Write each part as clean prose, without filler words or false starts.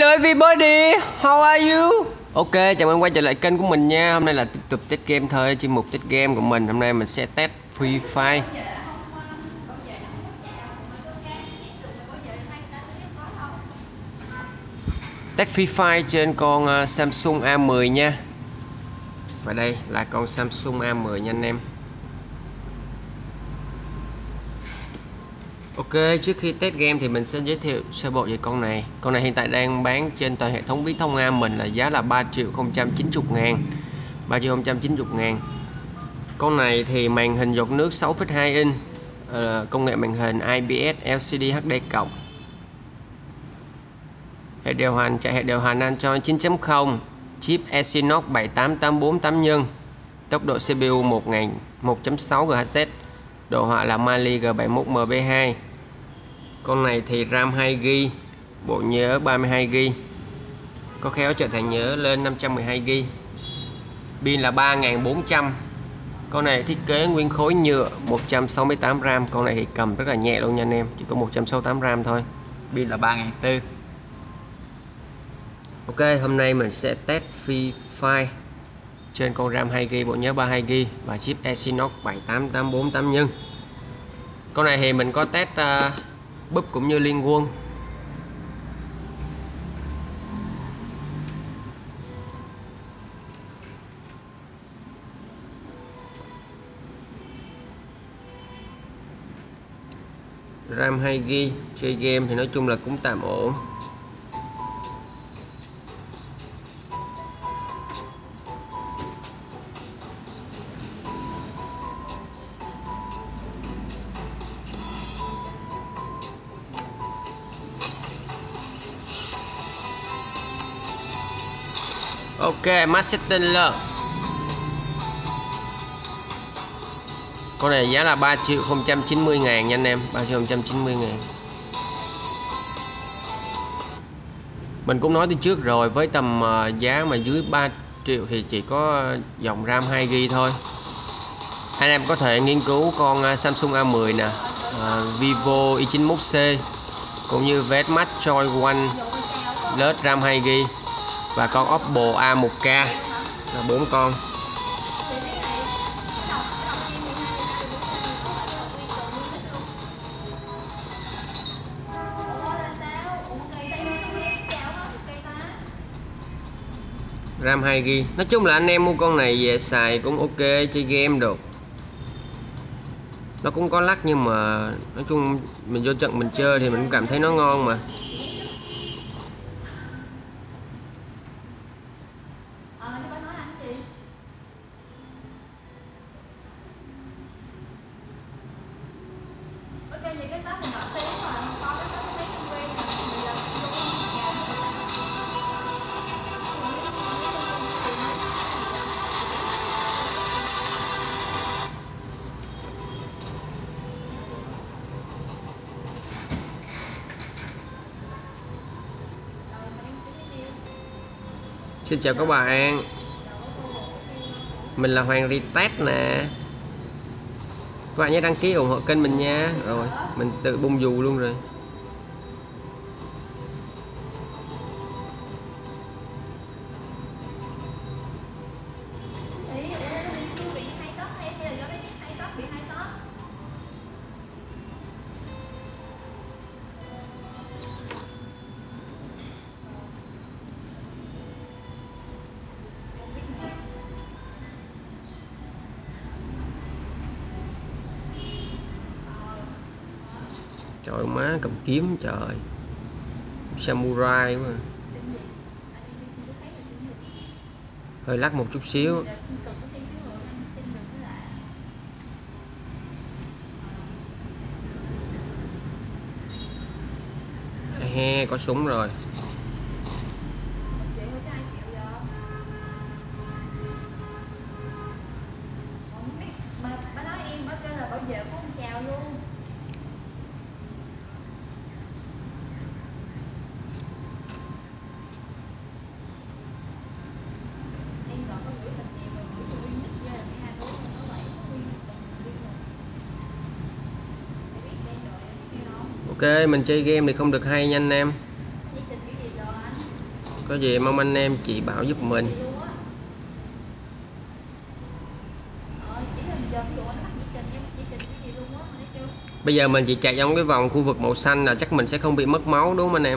Hello everybody, how are you? Ok, chào mừng quay trở lại kênh của mình nha. Hôm nay là tiếp tục test game thôi, chuyên mục test game của mình. Hôm nay mình sẽ test Free Fire. Test Free Fire trên con Samsung A10 nha. Và đây là con Samsung A10 nha anh em. Ok, trước khi test game thì mình sẽ giới thiệu sơ bộ về con này. Con này hiện tại đang bán trên toàn hệ thống Vietthông A mình là giá là 3.090.000. 3.090.000. Con này thì màn hình giọt nước 6,2 inch, công nghệ màn hình IPS LCD HD+. Hệ điều hành chạy hệ điều hành Android 9.0, chip Exynos 78848 tốc độ CPU 1.6 GHz, đồ họa là Mali G71MB2. Con này thì RAM 2GB, bộ nhớ 32GB, có khéo trở thành nhớ lên 512GB, pin là 3400. Con này thiết kế nguyên khối nhựa, 168 RAM. Con này thì cầm rất là nhẹ luôn nha anh em, chỉ có 168 RAM thôi, pin là 3400. Ok, hôm nay mình sẽ test Free Fire trên con RAM 2GB, bộ nhớ 32GB và chip Exynos 78848 Con này thì mình có test búp cũng như liên quân. RAM 2GB, chơi game thì nói chung là cũng tạm ổn. Ok, max setting lên. Con này giá là 3.090.000 nha anh em, 3.090.000. Mình cũng nói từ trước rồi, với tầm giá mà dưới 3 triệu thì chỉ có dòng RAM 2GB thôi. Anh em có thể nghiên cứu con Samsung A10 nè, Vivo i91C cũng như VS Max Choice One lớp RAM 2GB và con Oppo A1K là 4 con. RAM 2GB. Nói chung là anh em mua con này về xài cũng ok, chơi game được. Nó cũng có lắc nhưng mà nói chung mình vô trận mình chơi thì mình cũng cảm thấy nó ngon mà. Xin chào các bạn, mình là Hoàng Retest nè. Các bạn nhớ đăng ký ủng hộ kênh mình nha. Rồi, mình tự bung dù luôn rồi. Trời má, cầm kiếm trời, samurai quá. Hơi lắc một chút xíu. He, có súng rồi. Ok, mình chơi game thì không được hay nha anh em. Có gì mong anh em chỉ bảo giúp mình. Bây giờ mình chỉ chạy trong cái vòng khu vực màu xanh là chắc mình sẽ không bị mất máu đúng không anh em?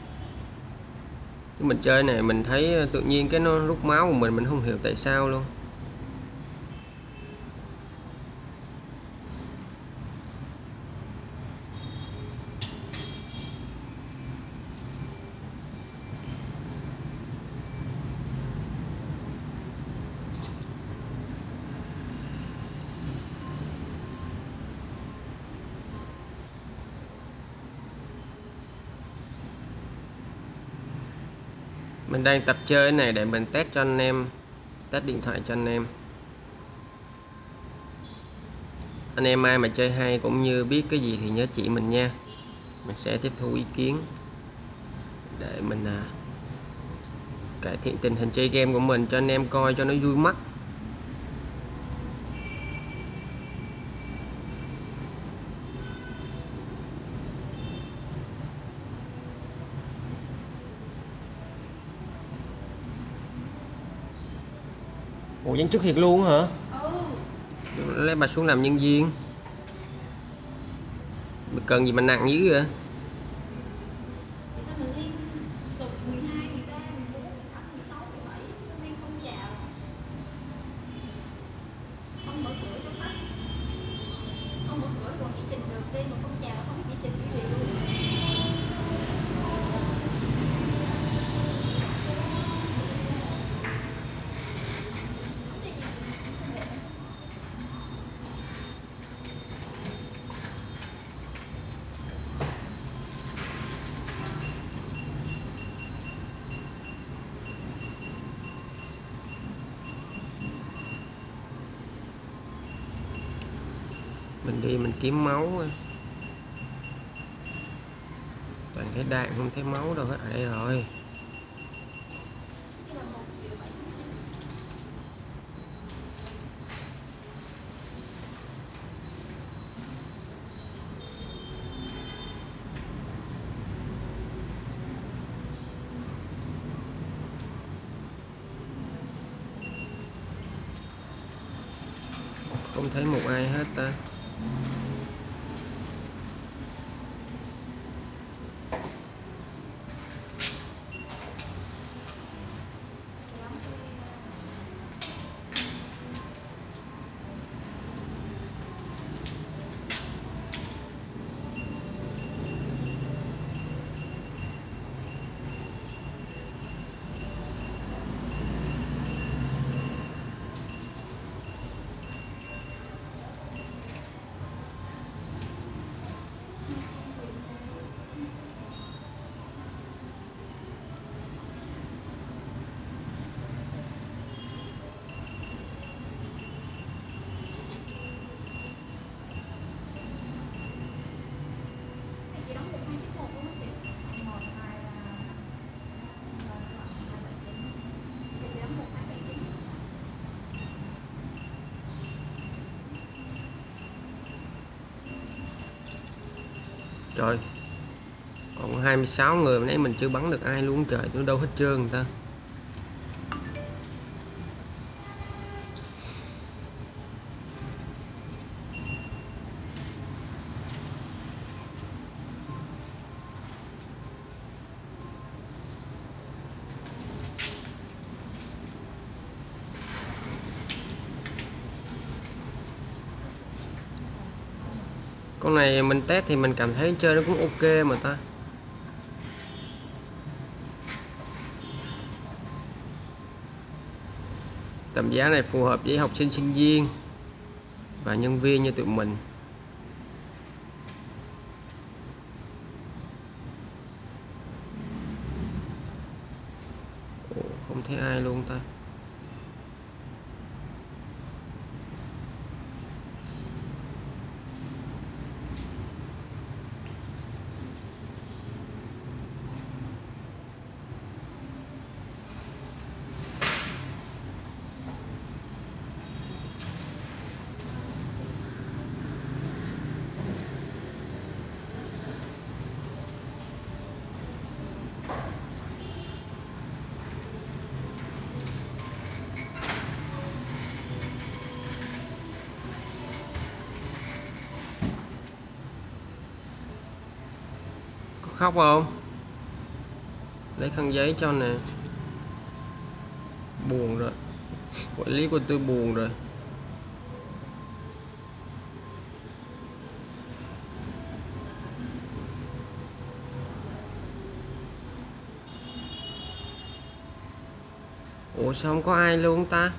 Mình chơi này mình thấy tự nhiên cái nó rút máu của mình không hiểu tại sao luôn. Mình đang tập chơi cái này để mình test cho anh em, test điện thoại cho anh em. Anh em ai mà chơi hay cũng như biết cái gì thì nhớ chỉ mình nha. Mình sẽ tiếp thu ý kiến để mình cải thiện tình hình chơi game của mình cho anh em coi cho nó vui mắt. Ủa vẫn trước thiệt luôn hả? Lấy bà xuống làm nhân viên. Mình cần gì mà nặng dữ vậy? Mình đi mình kiếm máu. Toàn thấy đạn không thấy máu đâu hết. Ở đây rồi. Không thấy một ai hết ta. Trời, còn 26 người mà nãy mình chưa bắn được ai luôn trời, nó đâu hết trơn người ta. Con này mình test thì mình cảm thấy chơi nó cũng ok mà ta. Tầm giá này phù hợp với học sinh sinh viên và nhân viên như tụi mình. Ủa, không thấy ai luôn ta. khóc không? Lấy khăn giấy cho nè. Buồn rồi. Quản lý của tôi buồn rồi. Ủa sao không có ai luôn ta?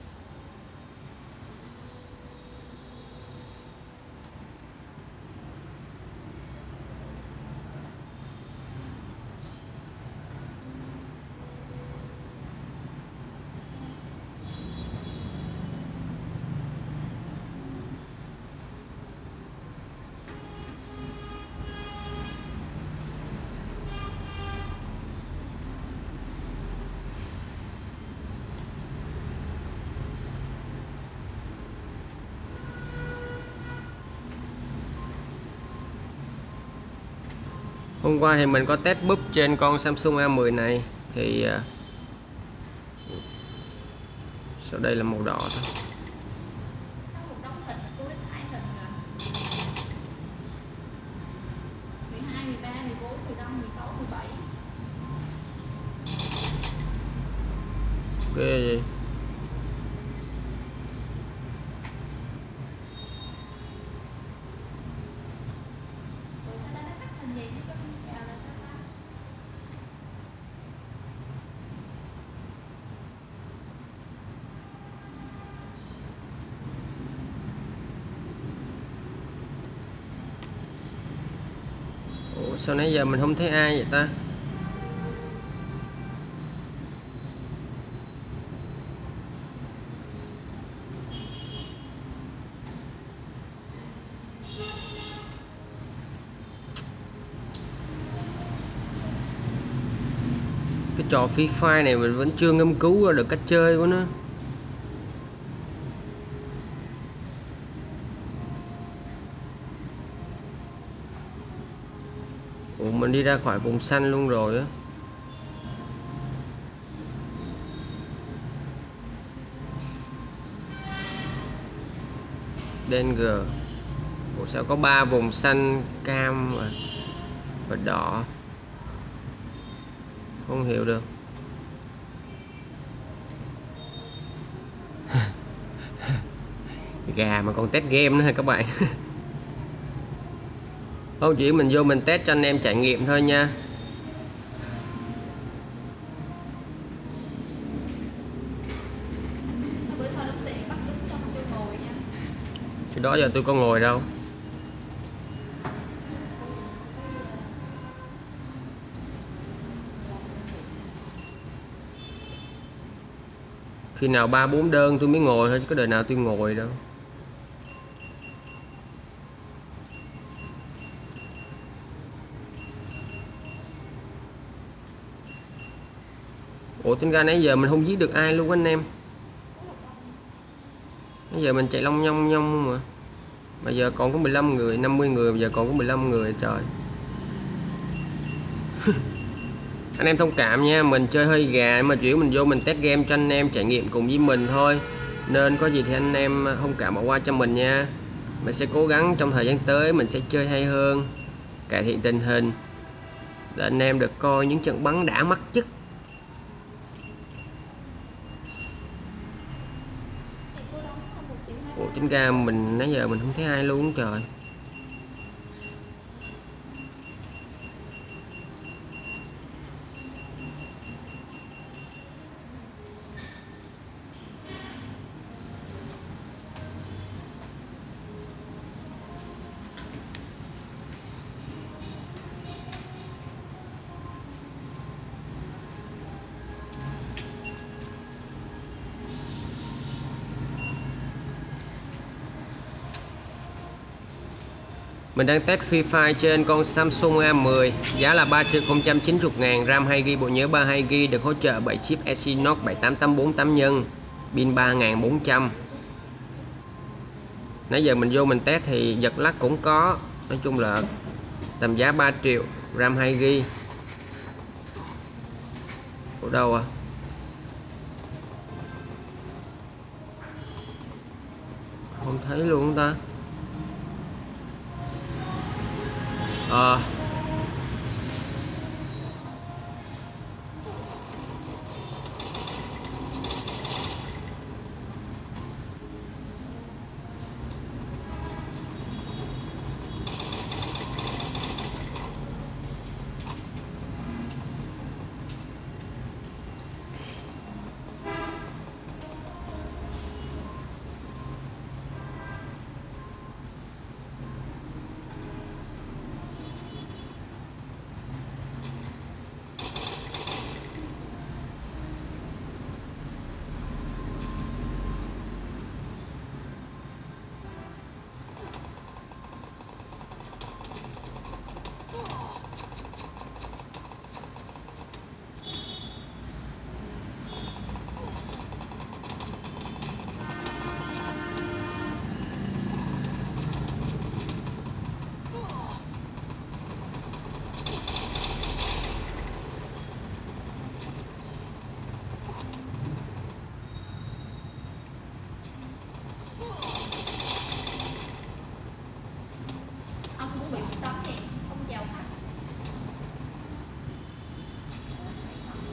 Hôm qua thì mình có test búp trên con Samsung A10 này thì sau đây là màu đỏ thôi. Ok gì? Ủa sao nãy giờ mình không thấy ai vậy ta? Cái trò Free Fire này mình vẫn chưa ngâm cứu ra được cách chơi của nó. Ủa mình đi ra khỏi vùng xanh luôn rồi á. Danger. Ủa sao có 3 vùng xanh, cam và đỏ? Không hiểu được. Gà mà còn test game nữa hả các bạn? Không, chỉ mình vô mình test cho anh em trải nghiệm thôi nha. Chứ đó giờ tôi có ngồi đâu. Khi nào 3-4 đơn tôi mới ngồi thôi, chứ có đời nào tôi ngồi đâu. Ủa tính ra nãy giờ mình không giết được ai luôn anh em. Nãy giờ mình chạy long nhong nhong mà. Bây giờ còn có 15 người, 50 người, bây giờ còn có 15 người trời. Anh em thông cảm nha, mình chơi hơi gà mà chuyển mình vô mình test game cho anh em trải nghiệm cùng với mình thôi. Nên có gì thì anh em thông cảm bỏ qua cho mình nha. Mình sẽ cố gắng trong thời gian tới mình sẽ chơi hay hơn, cải thiện tình hình để anh em được coi những trận bắn đã mắt nhất. Ủa tính ra mình nãy giờ mình không thấy ai luôn trời. Mình đang test Free Fire trên con Samsung A10, giá là 3.090.000, RAM 2GB, bộ nhớ 32GB, được hỗ trợ 7 chip Exynos 7888 nhân, pin 3400. Nãy giờ mình vô mình test thì giật lắc cũng có, nói chung là tầm giá 3 triệu, RAM 2GB. Ở đâu à? Không thấy luôn ta.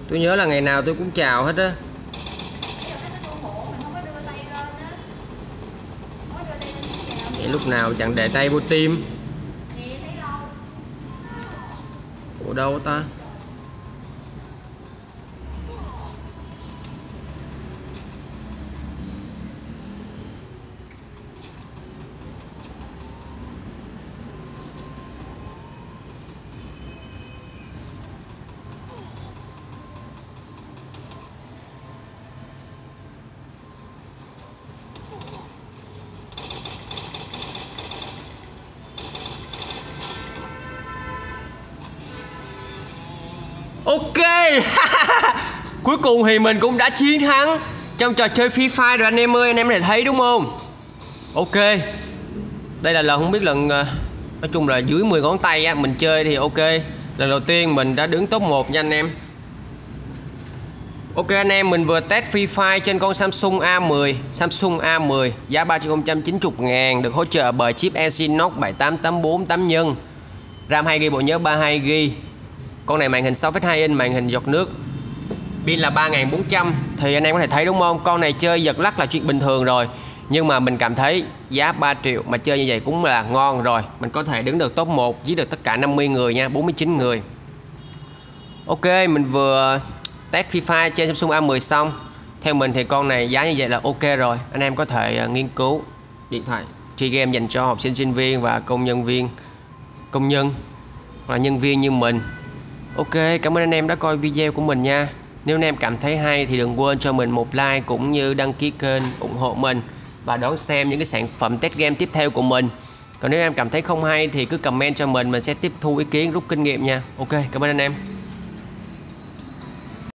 Tôi nhớ là ngày nào tôi cũng chào hết á. Vậy lúc nào chẳng để tay vô tim. Ủa đâu ta? Ok. Cuối cùng thì mình cũng đã chiến thắng trong trò chơi Free Fire rồi anh em ơi, anh em có thể thấy đúng không? Ok. Đây là lần không biết lần nói chung là dưới 10 ngón tay á, mình chơi thì ok. Lần đầu tiên mình đã đứng top 1 nha anh em. Ok anh em, mình vừa test Free Fire trên con Samsung A10, Samsung A10 giá 390.000, được hỗ trợ bởi chip Exynos 7884 8 nhân, RAM 2GB, bộ nhớ 32GB. Con này màn hình 6,2 inch, màn hình giọt nước, pin là 3400. Thì anh em có thể thấy đúng không, con này chơi giật lắc là chuyện bình thường rồi. Nhưng mà mình cảm thấy giá 3 triệu mà chơi như vậy cũng là ngon rồi. Mình có thể đứng được top 1 với được tất cả 50 người nha, 49 người. Ok, mình vừa test Free Fire trên Samsung A10 xong. Theo mình thì con này giá như vậy là ok rồi. Anh em có thể nghiên cứu điện thoại chơi game dành cho học sinh, sinh viên và công nhân hoặc là nhân viên như mình. Ok, cảm ơn anh em đã coi video của mình nha. Nếu anh em cảm thấy hay thì đừng quên cho mình một like cũng như đăng ký kênh ủng hộ mình và đón xem những cái sản phẩm test game tiếp theo của mình. Còn nếu em cảm thấy không hay thì cứ comment cho mình sẽ tiếp thu ý kiến, rút kinh nghiệm nha. Ok, cảm ơn anh em.